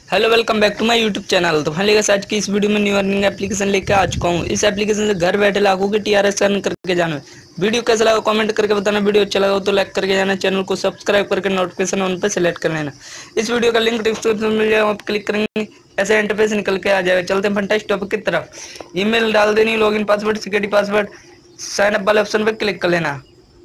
Hello, welcome back to my YouTube channel. तो finally guys आज की इस वीडियो में न्यू अर्निंग एप्लीकेशन लेकर आ चुका हूँ। इस एप्लीकेशन से घर बैठे लाखों के टीआरएस अर्न करके जाना। वीडियो कैसा लगा कमेंट करके बताना। वीडियो अच्छा लगा तो लाइक करके जाना, चैनल को सब्सक्राइब करके नोटिफिकेशन ऑन पर सेलेक्ट कर लेना। इस वीडियो का लिंक डिस्क्रिप्शन में मिल जाएगा, आप क्लिक करेंगे ऐसे इंटरफेस निकल के आ जाएगा। चलते हैं फंटास्टिक टॉपिक की तरफ। ईमेल डाल देनी, login password, security password, sign up वाले ऑप्शन पर क्लिक कर लेना।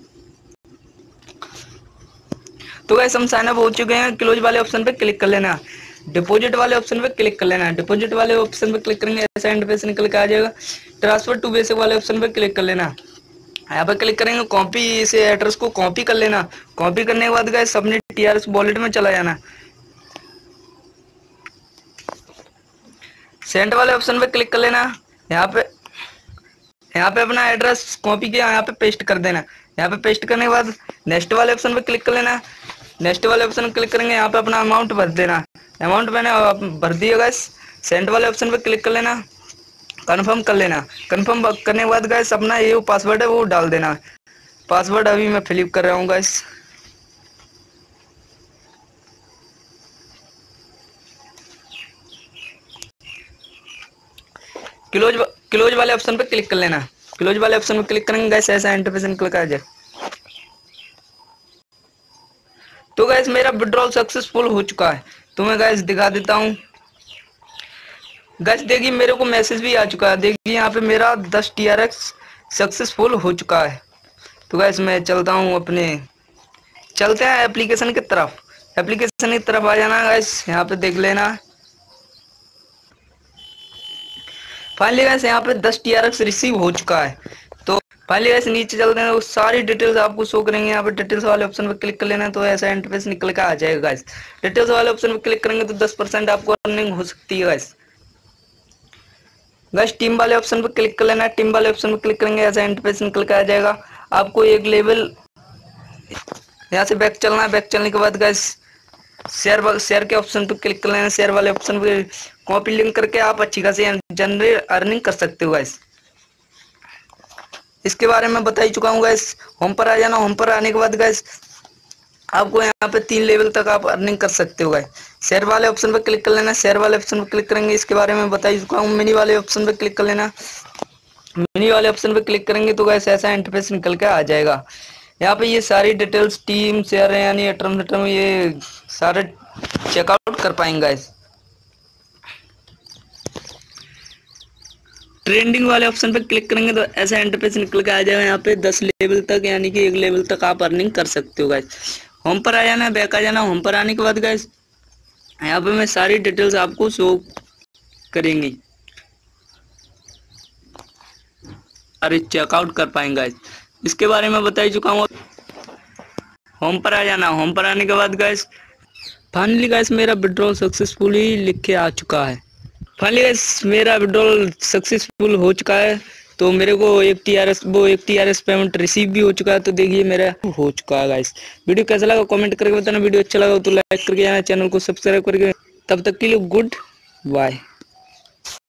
तो गाइस हम साइन अप हो चुके हैं। क्लोज वाले ऑप्शन पे क्लिक कर लेना, डिपॉजिट वाले ऑप्शन पे क्लिक कर लेना। डिपॉजिट वाले ऑप्शन पे क्लिक करेंगे ऐसा इंटरफेस निकल के आ जाएगा। ट्रांसफर टू बेसिक वाले ऑप्शन पे क्लिक कर लेना। यहाँ पे क्लिक करेंगे, कॉपी इसे एड्रेस को कॉपी कर लेना। कॉपी करने के बाद गाइस अपने टीआरएस वॉलेट में चला जाना। सेंड वाले ऑप्शन पे क्लिक कर लेना। यहाँ पे अपना एड्रेस कॉपी किया, यहाँ पे पेस्ट कर देना। यहाँ पे पेस्ट करने के बाद नेक्स्ट वाले ऑप्शन पे क्लिक कर लेना। नेक्स्ट वाले ऑप्शन क्लिक करेंगे, यहाँ पे अपना अमाउंट भर देना। अमाउंट मैंने भर दिया गाइस। सेंड वाले ऑप्शन पे क्लिक कर लेना, कंफर्म कर लेना। कंफर्म करने के बाद गाइस अपना ये पासवर्ड है वो डाल देना। पासवर्ड अभी मैं फिलिप कर रहा हूँ गाइस। क्लोज क्लोज वाले ऑप्शन पे क्लिक कर लेना। क्लोज वाले ऑप्शन पे क्लिक करेंगे गाइस ऐसा इंटरफेस निकल कर आ जाए। तो गाइस मेरा विड्रॉल सक्सेसफुल हो चुका है। तो मैं गाइस दिखा देता हूँ। गाइस देखिए मेरे को मैसेज भी आ चुका है। देखिए यहाँ पे मेरा 10 टीआरएक्स सक्सेसफुल हो चुका है। तो गाइस मैं चलता हूँ चलते हैं एप्लीकेशन की तरफ। एप्लीकेशन की तरफ आ जाना गाइस, यहाँ पे देख लेना। फाइनली गाइस यहाँ पे 10 टीआरएक्स रिसीव हो चुका है। तो फाइनली गाइस नीचे चलते हैं, वो सारी डिटेल्स आपको शो करेंगे। यहाँ पे डिटेल्स वाले ऑप्शन पे क्लिक कर लेना, तो ऐसा इंटरफेस निकल के आ जाएगा गाइस। डिटेल्स वाले ऑप्शन पे क्लिक करेंगे तो 10% आपको अर्निंग हो सकती है गाइस। गाइस टीम वाले ऑप्शन पे क्लिक कर लेना। टीम वाले ऑप्शन पे क्लिक करेंगे ऐसा इंटरफेस निकल के आ जाएगा। आपको एक लेवल यहाँ से बैक चलना है। बैक चलने के बाद गाइस शेयर के ऑप्शन पे क्लिक कर लेना। शेयर वाले ऑप्शन पे कॉपी लिंक करके आप अच्छी खासी जनरेट अर्निंग कर सकते हो गाइस। इसके बारे में बता ही चुका हूँ गाइस। होम पर आ जाना। होम पर आने के बाद गाइस आपको यहाँ पे 3 लेवल तक आप अर्निंग कर सकते हो गाइस। शेयर वाले ऑप्शन पे क्लिक कर लेना। शेयर वाले ऑप्शन पे क्लिक करेंगे, इसके बारे में बता ही चुका हूँ। मिनी वाले ऑप्शन पे क्लिक कर लेना। मिनी वाले ऑप्शन पे क्लिक करेंगे तो गाइस ऐसा इंटरफेस निकल के आ जाएगा। यहाँ पे ये सारी डिटेल्स टीम शेयर यानी टर्म ये सारे चेकआउट कर पाएंगे गाइस। ट्रेंडिंग वाले ऑप्शन पे क्लिक करेंगे तो ऐसा इंटरफेस निकल के आ जाएगा। यहाँ पे 10 लेवल तक यानी कि 1 लेवल तक आप अर्निंग कर सकते हो गाइस। होम पर आ जाना, बैक आ जाना। होम पर आने के बाद गाइस यहाँ पे मैं सारी डिटेल्स आपको शो करेंगी, अरे चेकआउट कर पाएंगे गाइस। इसके बारे में बता ही चुका हूँ। होम पर आ जाना। होम पर आने के बाद गाइस फाइनली गाइस मेरा विड्रॉल सक्सेसफुली लिख के आ चुका है। फाइनली गाइस मेरा विड्रॉल सक्सेसफुल हो चुका है। तो मेरे को एक टीआरएस पेमेंट रिसीव भी हो चुका है। तो देखिए मेरा हो चुका है गाइस। वीडियो कैसा लगा कमेंट करके बताना। वीडियो अच्छा लगा तो लाइक करके जाना, चैनल को सब्सक्राइब करके। तब तक के लिए गुड बाय।